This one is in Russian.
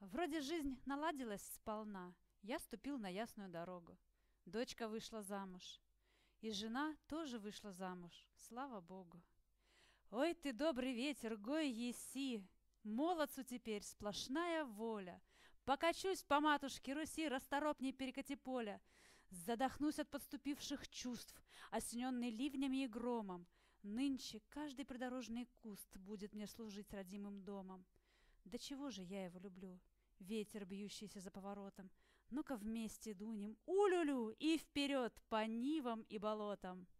Вроде жизнь наладилась сполна. Я ступил на ясную дорогу. Дочка вышла замуж. И жена тоже вышла замуж, слава Богу. Ой ты, добрый ветер, гой еси! Молодцу теперь сплошная воля. Покачусь по матушке Руси, расторопней перекати поля. Задохнусь от подступивших чувств, осененный ливнями и громом. Нынче каждый придорожный куст будет мне служить родимым домом. Да чего же я его люблю? Ветер, бьющийся за поворотом. Ну-ка вместе дунем, улюлю, и вперед по нивам и болотам.